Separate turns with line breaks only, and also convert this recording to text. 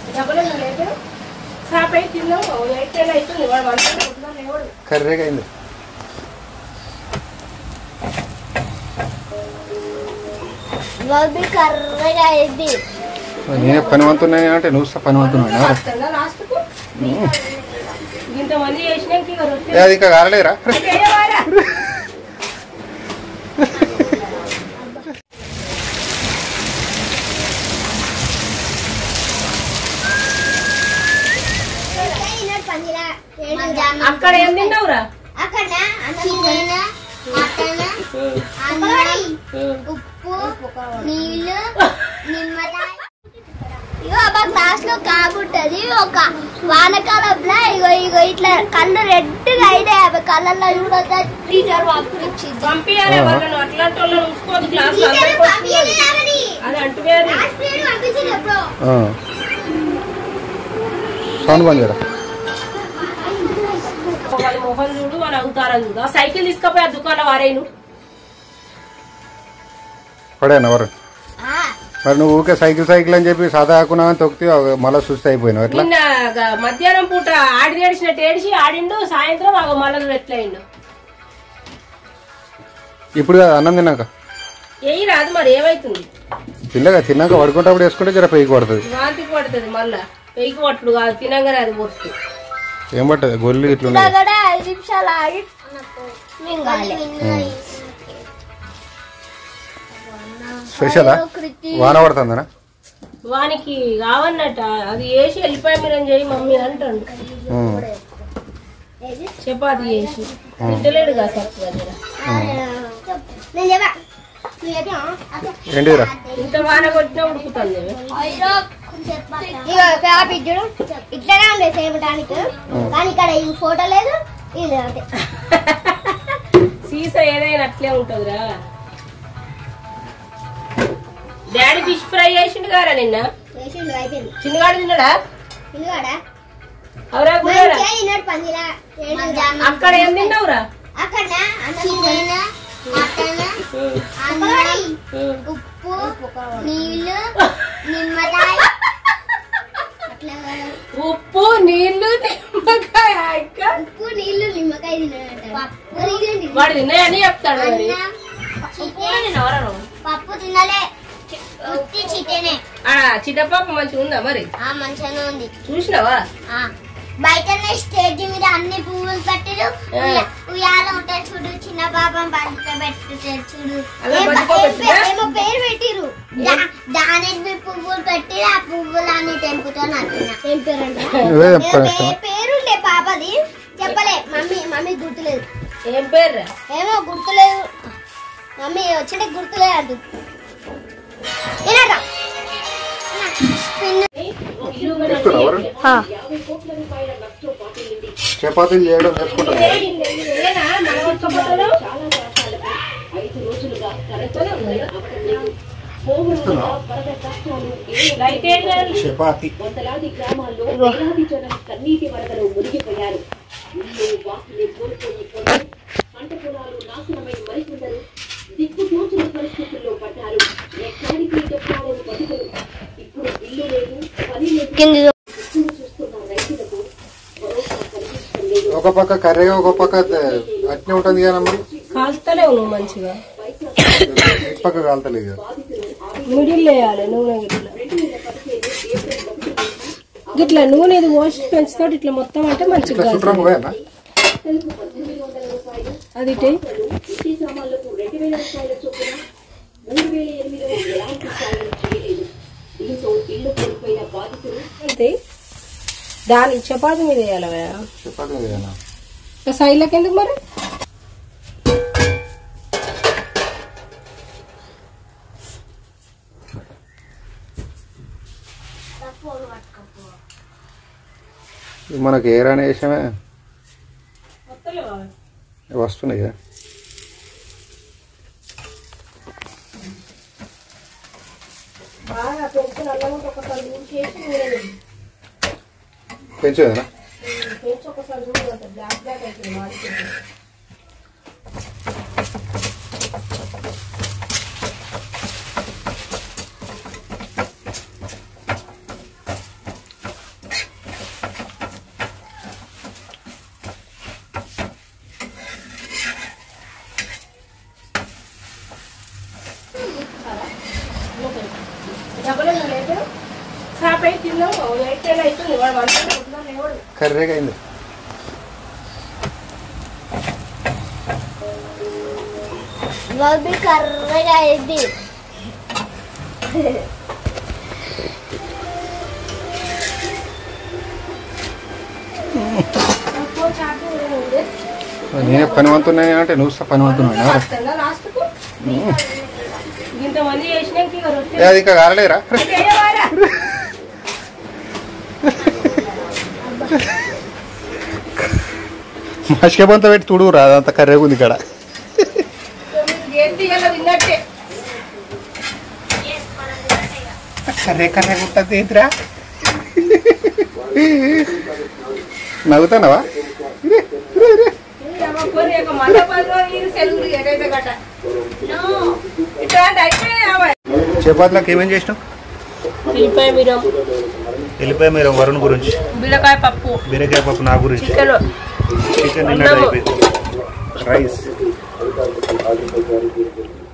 కర్రీగా అయింది. నేనే పని వంతున్నాయి అంటే నువ్వు పని వంతున్నాయి. అది ఇంకా కాలేరా?
అక్కడ ఏం తిన్నావురా? ఉప్పు, నీళ్ళు, నిమ్మకాయ. ఇగో అబ్బా క్లాస్ లో కాబుంటది. ఒక వానకాలంలో ఇగో ఇగో ఇట్లా కళ్ళు రెడ్గా అయినాయి. అవి కళ్ళల్లో చూడొద్దా టీచర్ పంపించింది.
పంపించాలి వాళ్ళను. అట్లాంటి వాళ్ళని ఉంచుకోదు క్లాస్ లో. అది అంటే వాళ్ళ మొహం చూడు, వాళ్ళు అవుతారని చూడు. ఆ సైకిల్ తీసుకపోయి ఆ దుకాణం వారేను
పడేనా వరు. మరి నువ్వు ఊకే సైకిల్ అని చెప్పి సాదాకున్నా తొక్కితే మళ్ళీ సుస్థి అయిపోయినావు. ఎట్లా
మధ్యాహ్నం పూట ఆడి ఏడిచినట్టు ఏడిచి ఆడిండు. సాయంత్రం మళ్ళీ ఎట్లయిండు.
ఇప్పుడు అన్నం తిన్నాక
ఏ రాదు మరి ఏమైతుంది.
తిన్నాక పడుకుంటప్పుడు వేసుకుంటే జర పెయికి పడుతుంది.
వాంతికి పడుతుంది. మళ్ళా పెయికి పట్టుడు కాదు, తినగానే అది పోతుంది.
ఏం పట్టదు గొల్లు ఇట్లా
5 నిమిషాలు ఆగి
స్పెషలా వాన పడుతుందనా?
వానికి కావన్నట్ట అది వేసి వెళ్ళిపోయి మీరు చేయి మమ్మీ అంటాడు. చపాతి చేసి తింటలేడు కదా ఇంత వాన కొట్టినా ఉడుకుతుంది.
ఇట్లానే ఉండే చేయడానికి కానీ ఇక్కడ ఈ ఫోటో లేదు.
సీసా ఏదైనా అట్లే ఉంటుందిరా. డాడీ ఫిష్ ఫ్రై చేసిండు కదా నిన్న. చిన్నగాడు తిన్నాడా? అక్కడ ఏం తిన్నావురా?
ఉప్పు, నీళ్ళు, నిమ్మకాయ.
ఉప్పు, నీళ్లు, నిమ్మకాయ.
ఉప్పు, నీళ్లు, నిమ్మకాయ తిన్నాడు.
వాడు తిన్నాయని చెప్తాడు.
పప్పు తినలే,
చిట్టపప్పు మంచిగా ఉందా మరి?
మంచిగానే ఉంది.
చూసినావా?
బయటనే స్టేజ్ మీద అన్ని పువ్వులు పెట్టారు. ఉయ్యాల ఉంటాయి చూడు, చిన్న పాపం పెట్టారు చూడు. ఏమో పేరు పెట్టిరు. దానికి పువ్వులు పెట్టి ఆ పువ్వులు అన్ని తెంపుతో నచ్చిన. ఏం పేరు అంటే పేరుండే పాపది చెప్పలే. మమ్మీ గుర్తులేదు.
ఏం పేరు?
ఏమో గుర్తులేదు. మమ్మీ వచ్చే గుర్తులేదు అంటు.
చపాతీలు చేయడం నేర్చుకుంటాను. చపాతీ పంట పొలాలు నాశనమై మరికొందరు దిక్కుతోచిన పరిస్థితుల్లో పడ్డారు. ఎక్కడికి చెప్పాలని బతుకులు. ఇప్పుడు ఇల్లు లేదు, పని లేదు. చూస్తున్న రైతులకు భరోసా కనిపిస్తుంది. ఒక పక్క కర్రీగా ఒక పక్క అట్నే ఉంటుంది కదా మరి.
కాల్తలేవు నువ్వు మంచిగా.
పక్క కాల్తలేదు.
మిడిల్ వేయాలి నూనె. ఇట్లా నూనె ఇది పోసి పెంచుతాడు ఇట్లా మొత్తం అంటే మంచిగా. అది అంతే. దాని చపాతి మీద వేయాలి. సైడ్లకి ఎందుకు మరి?
మనకి ఏ రాని వేసామే వస్తున్నాయి కదా. పెంచేదనా?
కర్రీగా అయింది.
కర్రగా అయింది.
నేనే పనివంతున్నాయి అంటే నువ్వు పనివంతున్నాయి. అది ఇంకా కారలేరా? మసిక బంత పెట్టి తుడుగురా, అదంతా కర్రేగా ఉంది ఇక్కడ. కర్రే కర్రేగా ఉంటుంది ఏంటిరా? నవ్వుతానవా? చపాతీలకు ఏమేం చేసినావు? వెళ్ళిపోయి మీరు వరుణ్ గురించి, బీరకాయ పప్పు నా గురించి, చికెన్ అయిపోయింది, రైస్.